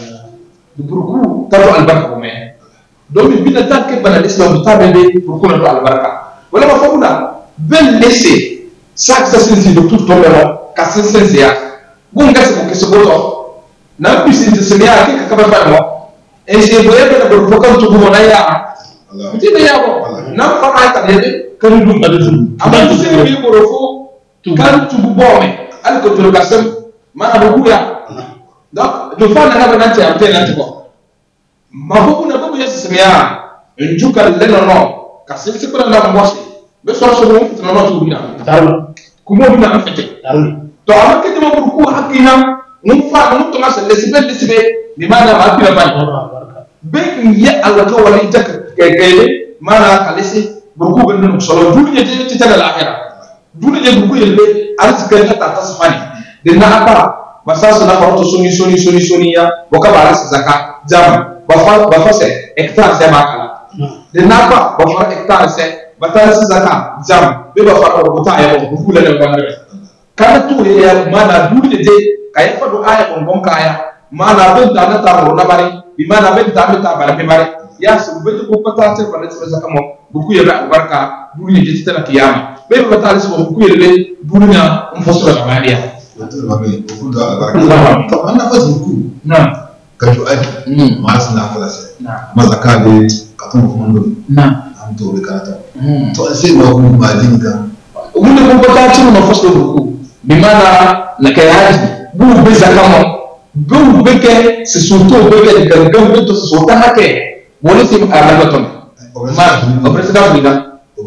burku tato albarka ko me domi bina takke bana islam tabe be burku na to albarka wala ma fawuna ben laisser chaque sensi de tout tombe là ka sensi ya gunga se ko se boto na bisi se me ya ke ka ba ba mo e se boye be na burku kan to mo na ya Tidak ya bo, nam fana ta dede kan dum da dum. Amma to se bi ko rofo kan tu bu bome, al ko to kasam ma abu ya. Donc do fa na ba nanti amte nanti ko. Ma ko na ko yesu semia, njuka leno no, kasim se ko na mbosi. Be so so mo to no to bina. Daru. Kumo bina afete. Daru. To amma ke ma ko ko hakina, mun fa mun to ngasa lesibe lesibe di mana ma bina ba. Be ya Allah ko wali tak kekele mana kalisi burku gandun solo dunia je ci tagal akhirah dunia burku yelbe arzika ta ta tasfani dinna apa basasu na farto suni suni suni suni ya boka baras zakat jam bafa bafa se hectare se makala dinna apa bafa hectare se batas zakat jam be bafa ko buta ya burku la ne ngare kana tu ya mana dunia je kay fa do aya bon kaya mana be dana ta ro na bari bi mana be dana ta bari bari ya su bete ko pata te bale se zakamo buku yebe albarka dunia je tana kiyama be be batali so buku yebe dunia mfosora kamania betul babe buku do albarka to anna fa buku na ka to ai ma asna fala se na mazaka be ka to ko ndo na am to be ka to to sai ma ku ma dinga wunda ko pata te no mfosora buku bi mana na kayaji bu be zakamo bu be ke se surtout be ke gangan be to se surtout hake wala si ala ton ma o president bina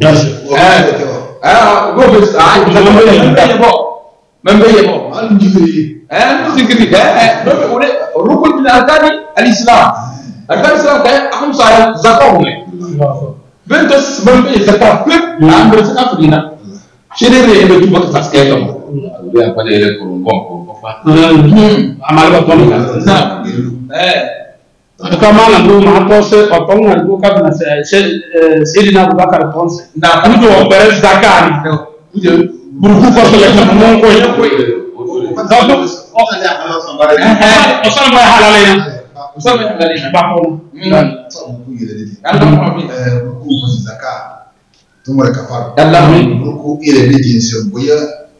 eh ah go be ah membe yebo membe yebo al jibri eh no sikri eh no be wala rukun min arkani al-islam arkan islam kay ahum sa zakah ne ben to membe zakah pe am president bina chere re be tu ba tas kay to Be apa le ko bon ko fa. amal ba ton na eh kama na ndu ma to se o ton na ndu ka na se se dina Abubakar ton se na ku do bere zakari burku ko so le ko mon ko donc Osama boy halalena. Osama halalena. Bako. Ruku ile didi. Ruku musi zaka. Tumore kafara. Ruku ile didi nse boya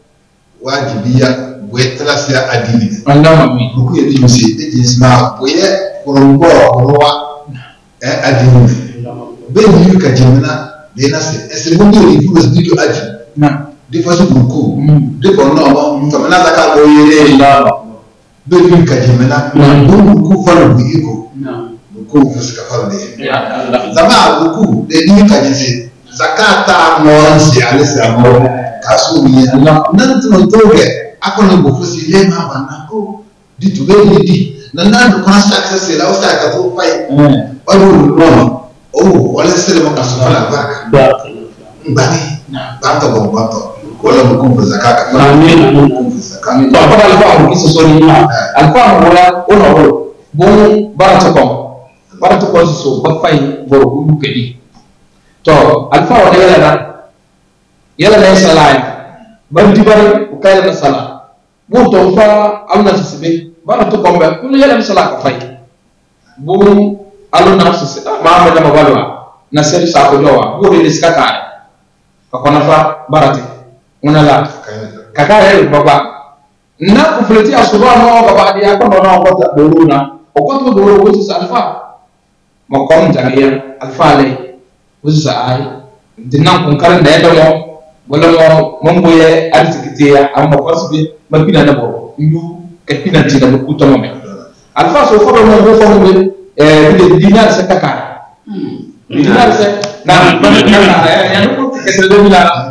wajibiya wetrasya adini. Ruku ile didi musi didi sma boya kurumbo kurwa adini. Beni yuka jimina dena se. Ese mundo ifu studio aji. Di façon beaucoup de bon non comme na zaka boyere de bin kajimena beaucoup fa le biko beaucoup fusika fa le zama beaucoup de ni kajise zakata mo si alisa mo kasu ni nan tun toge akona go fusi le ma bana ko di to be di nan nan ko na success la o sa ka to fai o no o wala sele mo kasu fa la baraka bani banto bon banto wala mkumfu zakaka amin mkumfu zakaka to abada alfa ko so ni alfa wala ono wala bon barato ko barato ko so ba fay boro bu kedi to alfa wala yala na yala na salay ban dibar ko kayla na sala bo to fa amna sibe barato ko ba ko yala na sala ko fay bo aluna sisi ma ma dama balwa na sel sa ko jowa bo ni skaka ko na fa barate una la kaka yele baba na kufuleti asuba no baba dia ko no ko ta doruna o ko to doro ko sa alfa mo kom janiya alfa le wusa ai dinan kun karan da yado mo wala mo mon boye artikitiya amma ko sibe mabina na bo ndu e pinanti da ko to mo me alfa so ko mo bo ko mo e bi dinar sa kaka dinar sa na na na ya no ko ke se do bila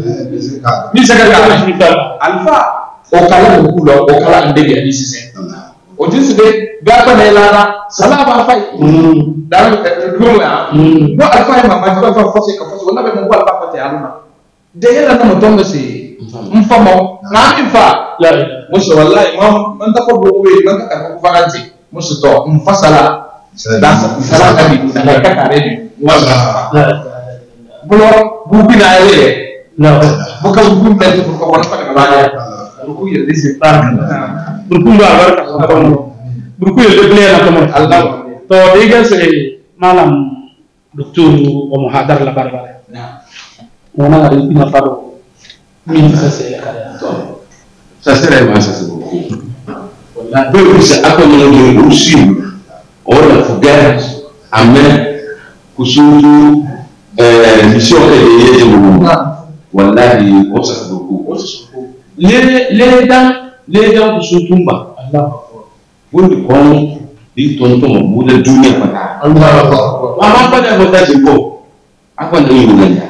ni sekala alfa o kala ko kulo o kala ndege ani sise o jinsi de gata ne lana salaba fay dan ko ya no alfa ma ma fa fosse ka fosse wala be mo wala pa te aluna de yela no tonga si mfamo na mfa la muso wallahi ma man ta ko bo we man ka ko faranti muso to mfasala dan sala ka bi da ka ka re wala bulo bubi na ele no bukan bukan dari bukan orang pada kebanyakan buku ya di sekitar buku nggak berkat buku ya dia beli atau mau Allah to dia sih malam doktor pemuhadar lah barbar nah mana ada di nafaro min saya kaya to saya sering masa sebuku wallahi bisa aku menjadi usim orang fugas amen kusuju eh mission que dia jemu wallahi wasa buku wasa buku le le dan le dan kusutumba Allah woni ko di tonto mo muda dunia pada Allah mama pada kota jimbo apa ndio yulanya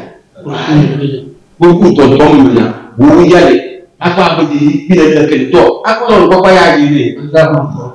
buku tonto mo na bu yale apa apa di bila ke to aku non ko ya ji ni Allah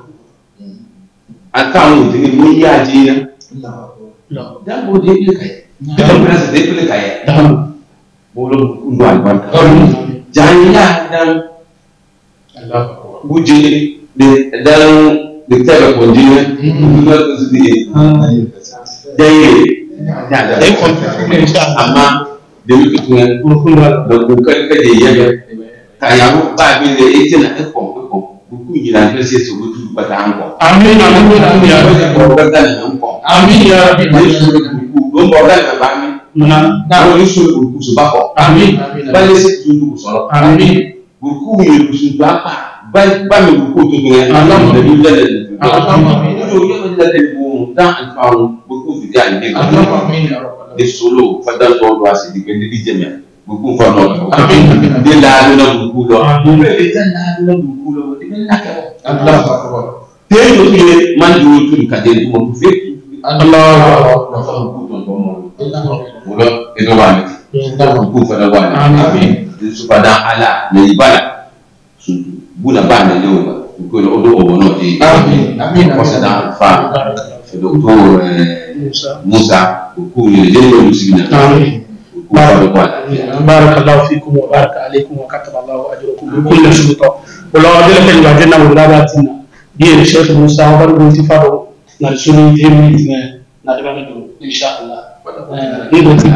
akamu di mo ya ji na Allah dan bo de kai dan berasa de kai bolong undu albarka jahila dan Allah buje de dan de tele ko dine dina ko zidi jaye ya da ko amma de mi ko tun ko da ko kan ka de yaga ka ya mu ba bi de itina e ko ko ku yira ke se so bu ba ta anko amin amin amin ya ko ba ta anko amin ya rabbi ku do bo da ba mi na na isu buku subako amin bale se tundu solo amin buku ni buku subaka bal ba mi buku to to Allah da bi da amin yo yo da da bu da alfaun buku fi ga ni amin ya rabbal de solo fadal do do asi di kendi di jemia buku fa no amin de la do buku do amin de la do buku do de la ka Allah akbar te yo ni man du tun ka de mo fi Allah akbar Mula itu wani, buku pada wani. Amin. Supaya Allah menyibala, buna banda lewa, buku lo odo obono di. Amin. Amin. Pasada fa, doktor Musa, buku ni jadi musiknya. Amin. Barakallahu fikum wa baraka alaikum wa kataballahu ajrakum bi kulli shay'in. Wala adil kan wajina wala batina. Dia Syekh Musa baru intifado na sunu temi na debana do insyaallah. Ini betul.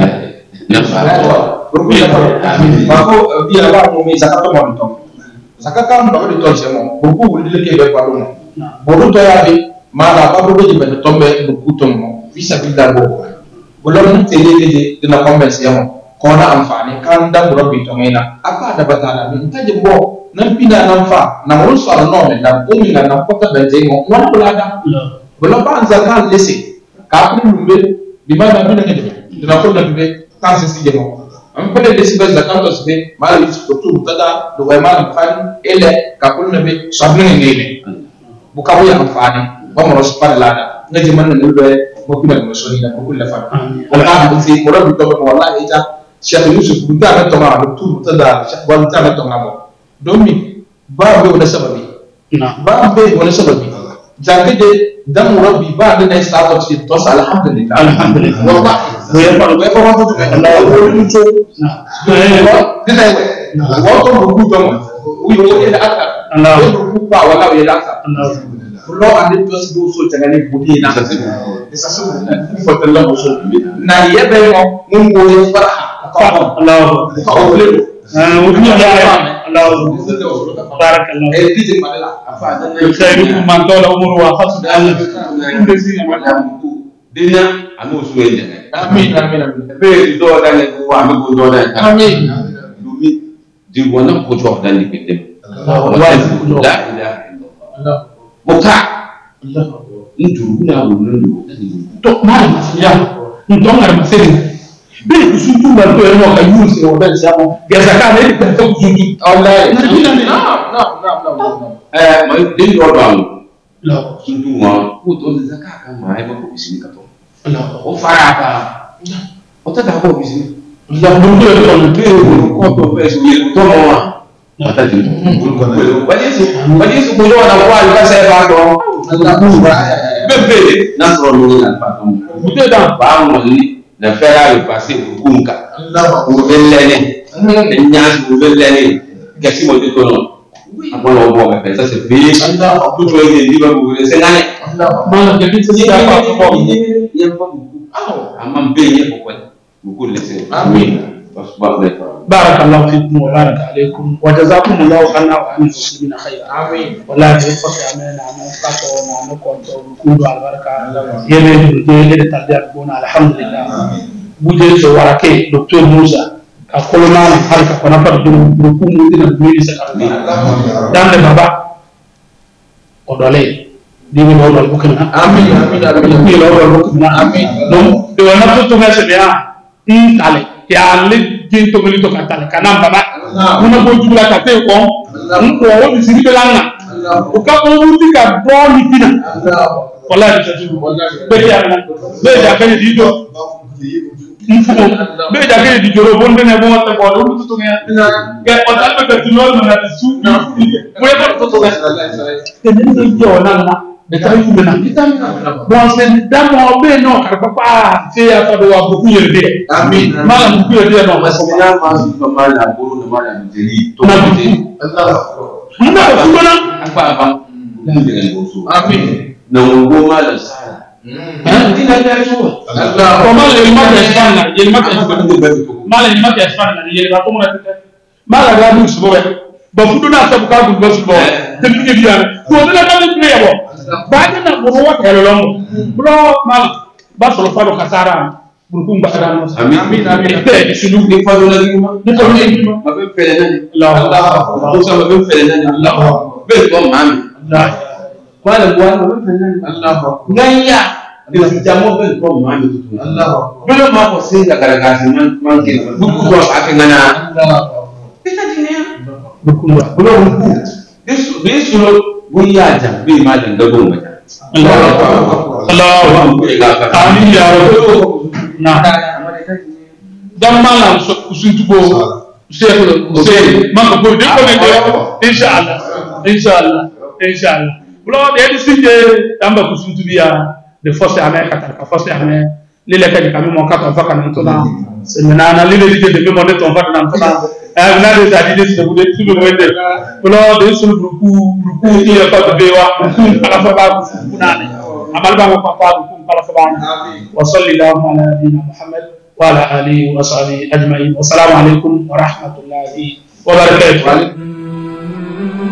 Bako biar apa mau zakat tu mau ditong. Zakat kan baru ditong semua. buku wuli ke be pardon bodu to ya be mala ba do be be tombe buku to mo visa bilda bo bolon tele de dina convince yamo kona amfani kan da rabbi to ngena apa da batala min taje bo nan pina nan fa na mo so no me na umi na na kota be je mo wana bulada bolon ba anzaka lesi ka ku lumbe bi ma da bina ngede dina ko na be kan se je mo am pele lesi be zakat to se mala is ko tu tada do way mala fan ele ka ku na be so bina ngene bu ka bu ya amfani ba mo so par lada ngaje man na lube mo bina mo so ni na ko la fa wala ba se mo rabbi to wallahi ita Cheikh Yusuf buta na to ma tu tada wala ta na to ngamo domin ba bai wani sababi ba bai wani sababi jake de dan rabbi ba da na sa ta ce to alhamdulillah alhamdulillah wallahi ya fa ba fa to Allah ya wani to na dina wa wa to buku to wi to da aka Allah ya buku ba wala ya da aka lo ande to su so tagani budi na isa su fa Allah so na yabe mo mun go ya farha Allah fa ole وكل الله بارك الله خيركم من طال عمره وحسن الله دينا امو سوينجا امين امين امين دو داني كو امو دو داني امين دومي دي وانا كو جو داني كده لا اله الا الله بوكا الله ندو نا ندو تو ما يا ندو نغير مسيري bele kusuntu ba to eno ka use o ben siamo gesa ka ne ta to kusuntu wallahi na na na na na eh ma din do ba la kusuntu ma ko to zakaka ka ma ai ba ko bisini ka to la o fara ka o ta da ko bisini la bu do to le pe ko to pe so ye to mo wa ata ti ba yesu ba yesu ko yo na kwa ka se ba do la ku ba be be na so lo ni al pa to bu te da ba mo ni na fera le passé pour kunka pour velene ne nyas pour velene gasi mo de tono amon o bo be ça c'est payé tout le monde dit ba vous c'est ngane ma de bi c'est ça pas ko il y a pas beaucoup ah amam payer pourquoi beaucoup laisser amin بارك الله فيكم وبارك عليكم وجزاكم الله عنا وعن المسلمين خيرا امين والله يوفق امنا امنا فاتونا نكونتو كودو البركه يلي يلي تدير بونا الحمد لله بوجي سو ورake دكتور موسى اقول ما حركه كنا فدو بروكو مدينه ميلي سكا دان بابا odole dimi lo lo bukina amin amin amin ni lo lo bukina amin donc de wana to ngase bia intale ya le jinto milito katale kana baba una bo jula kate ko nko o bi siri belanga o ka o wuti ka bo ni pina wallahi tatu be ya na be ya kane di do nfumo be ya kane di joro bonde ne bo ta ko do tutu ne ke o ta be ka tinol na su mo ya ko to ga ke ni do na na Betul juga kita bosen damo be no karpapa saya pada waktu kuyer dia amin malam kuyer dia no masalah masih pemalas buru nama jadi tu Allah mana sudah apa apa dengan bosu amin nunggu malam salah tidak ada itu Allah malam lima belas mana lima belas malam lima belas mana jadi aku mau nanti malam gabu sebuah bafudu na sabu ka bu basu bo dem ni dia ko na na ni ya bo ba na bo wa ka lo lo bro mal ba so fa do kasara burkum ba da no amin amin te sulu ni fa do la ni ma ni ko ni ma be pele na Allah Allah so ma be pele na Allah be ko ma Allah wala bo wa be pele na Allah ngaya de jamo be ko ma ni tu Allah be ma ko singa garagasi man man ke bu ko ba ka ngana Allah kita dinya bukumba bulo buku yesu yesu buya ja be ma dan dago mata Allah Allah amin ya rabbi na dan malam so kusuntugo sheikh sheikh man ko de ko ne inshallah inshallah inshallah bulo de sinje tamba kusuntubiya de force america ka force america lele ka ka mo ka fa ka nan to na semenana lele de de mo de to fa nan to na na de tadi de se bude tu le wete polo de sul bruku bruku ni ya pa de wa ala fa ba ku nane amal ba ko pa ku ala fa ba wa sallallahu ala nabiyina muhammad wa ala alihi wa sahbihi ajma'in wa assalamu alaikum wa rahmatullahi wa barakatuh